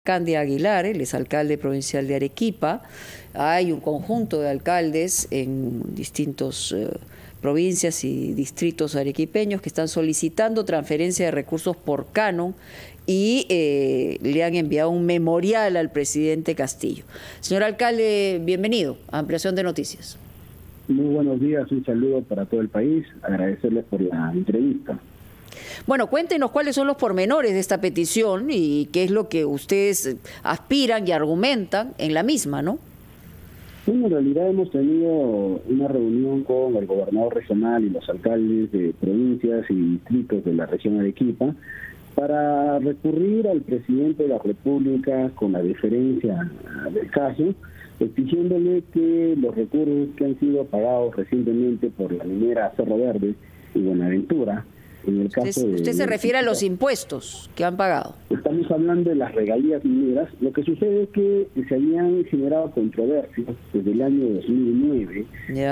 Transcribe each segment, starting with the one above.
Candia Aguilar, él es alcalde provincial de Arequipa. Hay un conjunto de alcaldes en distintas provincias y distritos arequipeños que están solicitando transferencia de recursos por canon y le han enviado un memorial al presidente Castillo. Señor alcalde, bienvenido a Ampliación de Noticias. Muy buenos días, un saludo para todo el país, agradecerles por la entrevista. Bueno, cuéntenos cuáles son los pormenores de esta petición y qué es lo que ustedes aspiran y argumentan en la misma, ¿no? Bueno, en realidad hemos tenido una reunión con el gobernador regional y los alcaldes de provincias y distritos de la región Arequipa para recurrir al presidente de la República con la deferencia del caso, exigiéndole que los recursos que han sido pagados recientemente por la minera Cerro Verde y Buenaventura, en el caso ¿Usted se refiere a los impuestos que han pagado? Estamos hablando de las regalías mineras. Lo que sucede es que se habían generado controversias desde el año 2009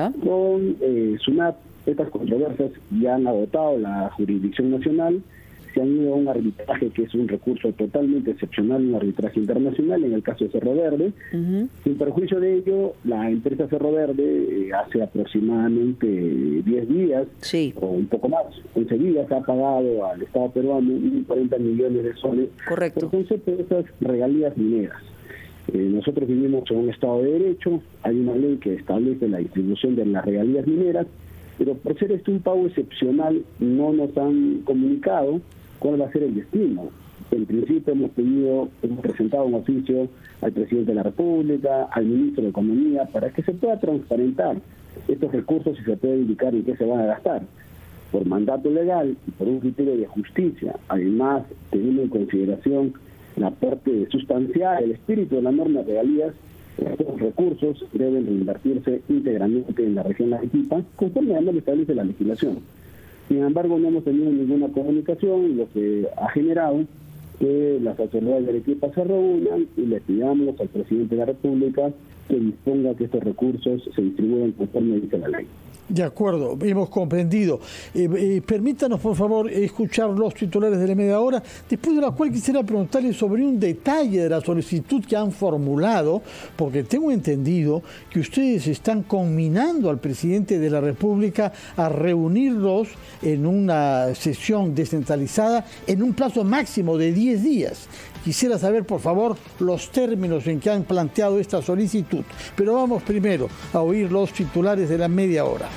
con SUNAT. Estas controversias ya han agotado la jurisdicción nacional, se han ido a un arbitraje que es un recurso totalmente excepcional, un arbitraje internacional en el caso de Cerro Verde. Sin perjuicio de ello, la empresa Cerro Verde hace aproximadamente 10 días o un poco más, 11 días, ha pagado al Estado peruano 40 millones de soles por concepto de esas regalías mineras. Nosotros vivimos en un Estado de Derecho, hay una ley que establece la distribución de las regalías mineras, pero por ser este un pago excepcional no nos han comunicado cuál va a ser el destino. En principio hemos presentado un oficio al presidente de la República, al ministro de Economía, para que se pueda transparentar estos recursos y se pueda indicar en qué se van a gastar. Por mandato legal y por un criterio de justicia, además teniendo en consideración la parte sustancial, el espíritu de la norma de regalías, estos recursos deben reinvertirse íntegramente en la región de Arequipa, conforme a lo que establece la legislación. Sin embargo, no hemos tenido ninguna comunicación, lo que ha generado que las autoridades de Arequipa se reúnan y le pidamos al presidente de la República que disponga que estos recursos se distribuyan conforme dice la ley. De acuerdo, hemos comprendido. Permítanos, por favor, escuchar los titulares de la media hora, después de la cual quisiera preguntarle sobre un detalle de la solicitud que han formulado, porque tengo entendido que ustedes están conminando al presidente de la República a reunirlos en una sesión descentralizada en un plazo máximo de 10 días. Quisiera saber, por favor, los términos en que han planteado esta solicitud. Pero vamos primero a oír los titulares de la media hora.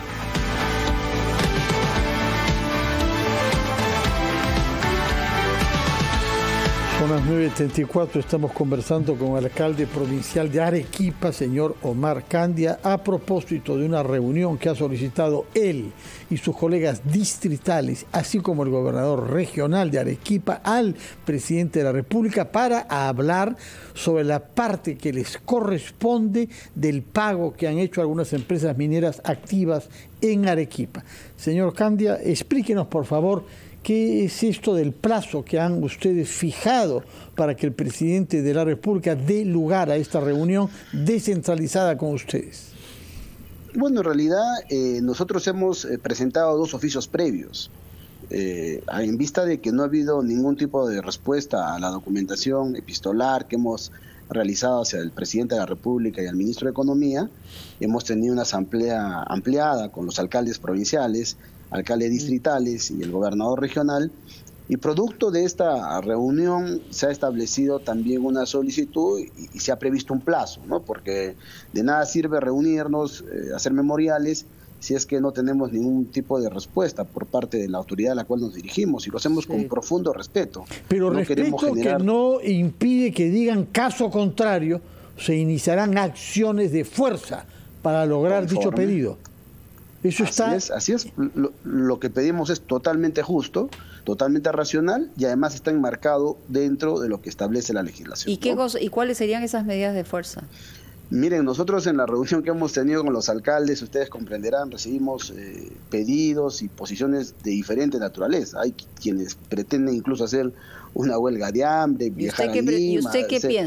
Son las 9:34, estamos conversando con el alcalde provincial de Arequipa, señor Omar Candia, a propósito de una reunión que ha solicitado él y sus colegas distritales, así como el gobernador regional de Arequipa, al presidente de la República para hablar sobre la parte que les corresponde del pago que han hecho algunas empresas mineras activas en Arequipa. Señor Candia, explíquenos, por favor, ¿qué es esto del plazo que han ustedes fijado para que el presidente de la República dé lugar a esta reunión descentralizada con ustedes? Bueno, en realidad nosotros hemos presentado 2 oficios previos. En vista de que no ha habido ningún tipo de respuesta a la documentación epistolar que hemos realizado hacia el presidente de la República y al ministro de Economía, hemos tenido una asamblea ampliada con los alcaldes provinciales, alcaldes distritales y el gobernador regional, y producto de esta reunión se ha establecido también una solicitud y se ha previsto un plazo, ¿no? Porque de nada sirve reunirnos, hacer memoriales, si es que no tenemos ningún tipo de respuesta por parte de la autoridad a la cual nos dirigimos, y lo hacemos con profundo respeto. Pero no respeto que no impide que digan caso contrario, se iniciarán acciones de fuerza para lograr dicho pedido. Eso así es. Lo que pedimos es totalmente justo, totalmente racional y además está enmarcado dentro de lo que establece la legislación. ¿Y cuáles serían esas medidas de fuerza? Miren, nosotros en la reunión que hemos tenido con los alcaldes, ustedes comprenderán, recibimos pedidos y posiciones de diferente naturaleza. Hay quienes pretenden incluso hacer una huelga de hambre, viajar a Lima. ¿Y usted qué piensa?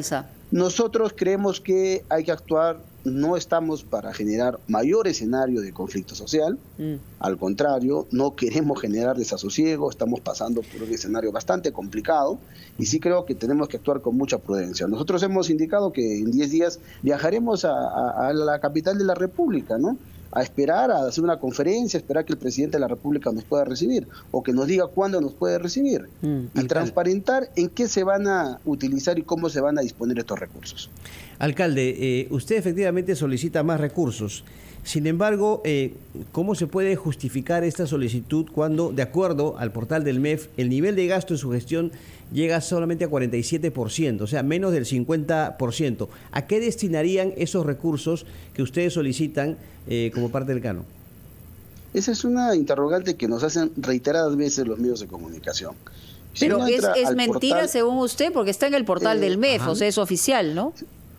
Nosotros creemos que hay que actuar, no estamos para generar mayor escenario de conflicto social, al contrario, no queremos generar desasosiego, estamos pasando por un escenario bastante complicado y sí creo que tenemos que actuar con mucha prudencia. Nosotros hemos indicado que en 10 días viajaremos a la capital de la República, ¿no? A esperar, a hacer una conferencia, a esperar que el presidente de la República nos pueda recibir o que nos diga cuándo nos puede recibir y transparentar en qué se van a utilizar y cómo se van a disponer estos recursos. Alcalde, usted efectivamente solicita más recursos. Sin embargo, ¿cómo se puede justificar esta solicitud cuando, de acuerdo al portal del MEF, el nivel de gasto en su gestión llega solamente a 47%, o sea, menos del 50%? ¿A qué destinarían esos recursos que ustedes solicitan como parte del canon? Esa es una interrogante que nos hacen reiteradas veces los medios de comunicación. Pero es mentira portal, según usted, porque está en el portal del MEF, o sea, es oficial, ¿no?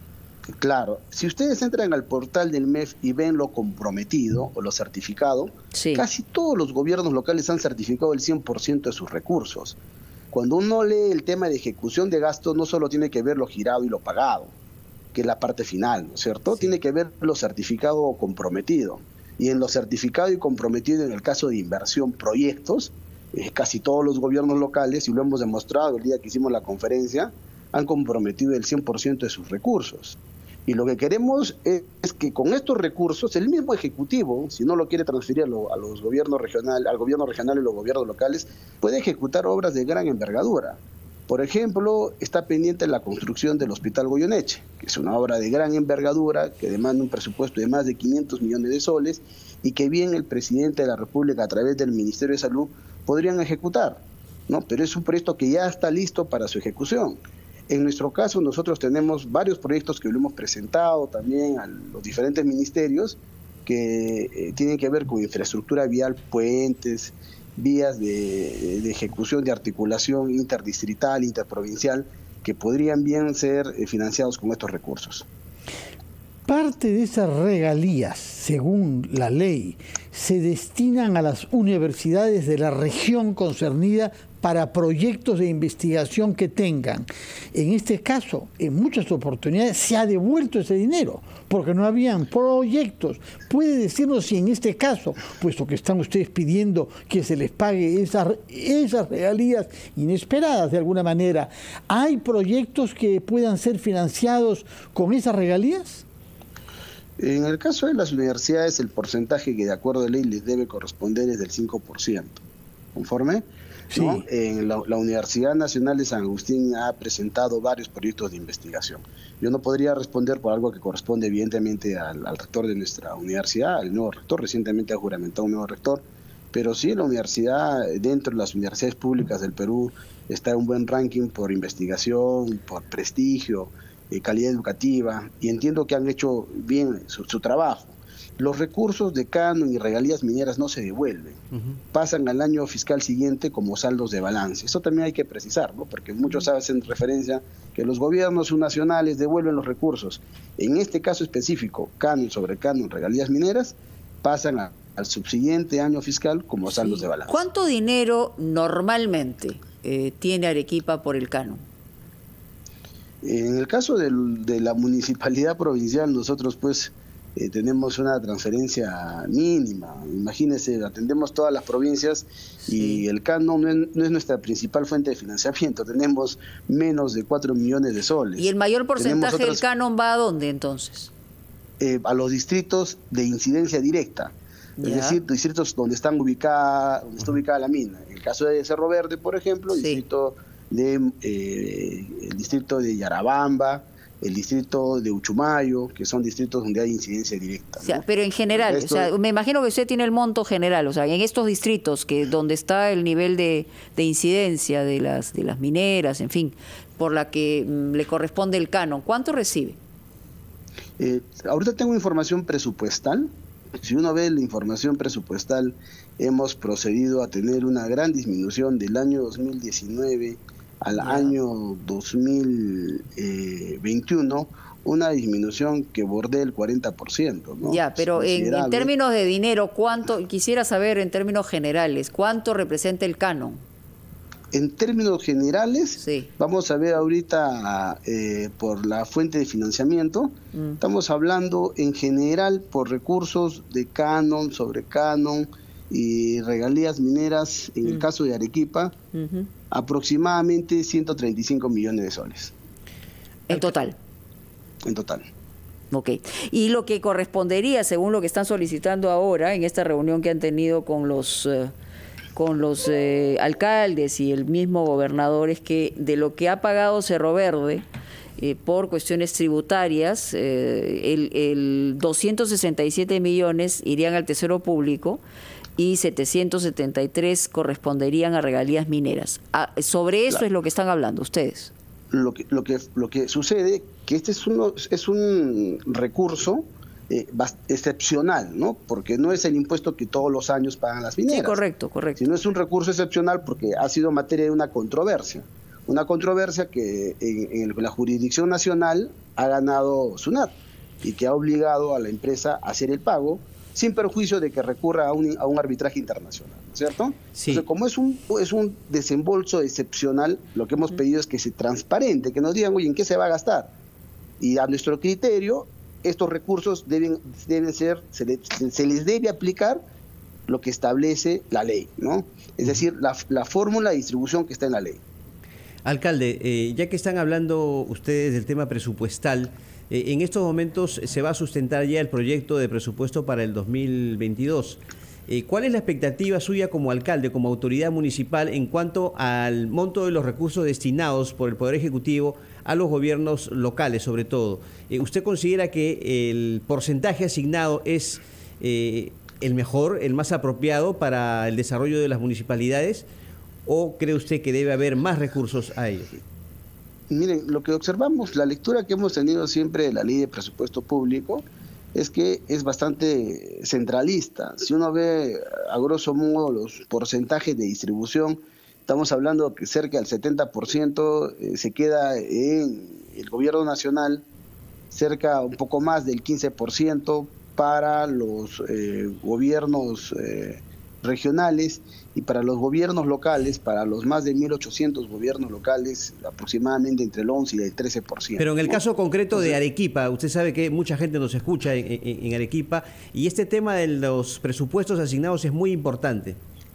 Claro, si ustedes entran al portal del MEF y ven lo comprometido o lo certificado, casi todos los gobiernos locales han certificado el 100% de sus recursos. Cuando uno lee el tema de ejecución de gastos, no solo tiene que ver lo girado y lo pagado, que es la parte final, ¿no es cierto? Sí. Tiene que ver lo certificado o comprometido. Y en lo certificado y comprometido, en el caso de inversión, proyectos, casi todos los gobiernos locales, y lo hemos demostrado el día que hicimos la conferencia, han comprometido el 100% de sus recursos. Y lo que queremos es que con estos recursos, el mismo Ejecutivo, si no lo quiere transferir a los gobiernos regionales, al gobierno regional y los gobiernos locales, puede ejecutar obras de gran envergadura. Por ejemplo, está pendiente la construcción del Hospital Goyeneche, que es una obra de gran envergadura, que demanda un presupuesto de más de 500 millones de soles, y que bien el presidente de la República, a través del Ministerio de Salud, podrían ejecutar, ¿no? Pero es un proyecto que ya está listo para su ejecución. En nuestro caso, nosotros tenemos varios proyectos que lo hemos presentado también a los diferentes ministerios que tienen que ver con infraestructura vial, puentes, vías de ejecución, de articulación interdistrital, interprovincial, que podrían bien ser financiados con estos recursos. Parte de esas regalías, según la ley, se destinan a las universidades de la región concernida para proyectos de investigación que tengan. En este caso, en muchas oportunidades se ha devuelto ese dinero, porque no habían proyectos. ¿Puede decirnos si en este caso, puesto que están ustedes pidiendo que se les pague esas regalías inesperadas de alguna manera, hay proyectos que puedan ser financiados con esas regalías? En el caso de las universidades, el porcentaje que de acuerdo a ley les debe corresponder es del 5%. ¿Conforme? Sí. ¿No? En la Universidad Nacional de San Agustín ha presentado varios proyectos de investigación. Yo no podría responder por algo que corresponde evidentemente al rector de nuestra universidad, al nuevo rector. Recientemente ha juramentado un nuevo rector, pero sí, la universidad, dentro de las universidades públicas del Perú, está en un buen ranking por investigación, por prestigio, calidad educativa, y entiendo que han hecho bien su trabajo. Los recursos de canon y regalías mineras no se devuelven, pasan al año fiscal siguiente como saldos de balance. Eso también hay que precisar, ¿no? Porque muchos hacen referencia que los gobiernos nacionales devuelven los recursos. En este caso específico, canon sobre canon, regalías mineras, pasan al subsiguiente año fiscal como saldos de balance. ¿Cuánto dinero normalmente tiene Arequipa por el canon? En el caso de la municipalidad provincial, nosotros pues tenemos una transferencia mínima. Imagínense, atendemos todas las provincias y el canon no es nuestra principal fuente de financiamiento. Tenemos menos de 4 millones de soles. ¿Y el mayor porcentaje del canon va a dónde entonces? A los distritos de incidencia directa. Es decir, distritos donde está ubicada la mina. En el caso de Cerro Verde, por ejemplo, el distrito de Yarabamba, el distrito de Uchumayo, que son distritos donde hay incidencia directa, ¿no? O sea, pero en general, me imagino que usted tiene el monto general, o sea, en estos distritos donde está el nivel de incidencia de las mineras, en fin, por la que le corresponde el canon, ¿cuánto recibe? Ahorita tengo información presupuestal. Si uno ve la información presupuestal, hemos procedido a tener una gran disminución del año 2019 al año 2021, una disminución que bordea el 40%, ¿no? Ya, pero en términos de dinero, ¿cuánto? Quisiera saber en términos generales, ¿cuánto representa el canon? En términos generales, vamos a ver ahorita por la fuente de financiamiento, estamos hablando en general por recursos de canon, sobre canon y regalías mineras, en el caso de Arequipa, aproximadamente 135 millones de soles. ¿En total? En total. Ok. Y lo que correspondería, según lo que están solicitando ahora, en esta reunión que han tenido con los alcaldes y el mismo gobernador, es que de lo que ha pagado Cerro Verde por cuestiones tributarias, el 267 millones irían al Tesoro Público y 773 corresponderían a regalías mineras. Sobre eso es lo que están hablando ustedes. Lo que sucede que este es un recurso excepcional, ¿no? Porque no es el impuesto que todos los años pagan las mineras. Sí, correcto. Sino es un recurso excepcional porque ha sido materia de una controversia que en la jurisdicción nacional ha ganado SUNAT y que ha obligado a la empresa a hacer el pago sin perjuicio de que recurra a un arbitraje internacional, ¿no es cierto? Sí. Entonces, como es un desembolso excepcional, lo que hemos pedido es que se transparente, que nos digan, oye, ¿en qué se va a gastar? Y a nuestro criterio, estos recursos deben ser, se les debe aplicar lo que establece la ley, ¿no? Es decir, la fórmula de distribución que está en la ley. Alcalde, ya que están hablando ustedes del tema presupuestal, en estos momentos se va a sustentar ya el proyecto de presupuesto para el 2022. ¿Cuál es la expectativa suya como alcalde, como autoridad municipal, en cuanto al monto de los recursos destinados por el Poder Ejecutivo a los gobiernos locales, sobre todo? ¿Usted considera que el porcentaje asignado es el mejor, el más apropiado para el desarrollo de las municipalidades? ¿O cree usted que debe haber más recursos a ellos? Miren, lo que observamos, la lectura que hemos tenido siempre de la ley de presupuesto público es que es bastante centralista. Si uno ve a grosso modo los porcentajes de distribución, estamos hablando que cerca del 70% se queda en el gobierno nacional, cerca un poco más del 15% para los gobiernos regionales, y para los gobiernos locales, para los más de 1.800 gobiernos locales, aproximadamente entre el 11 y el 13%. Pero en el caso concreto de Arequipa, usted sabe que mucha gente nos escucha en Arequipa, y este tema de los presupuestos asignados es muy importante.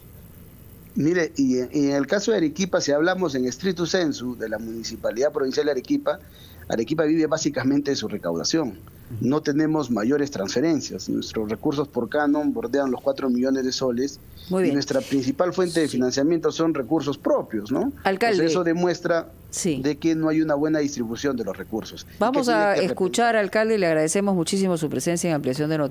Mire, y en el caso de Arequipa, si hablamos en stricto sensu de la Municipalidad Provincial de Arequipa, Arequipa vive básicamente de su recaudación. No tenemos mayores transferencias. Nuestros recursos por canon bordean los 4 millones de soles. Y nuestra principal fuente de financiamiento son recursos propios, ¿no? Alcalde, entonces eso demuestra de que no hay una buena distribución de los recursos. Vamos a escuchar, alcalde, y le agradecemos muchísimo su presencia en Ampliación de Noticias.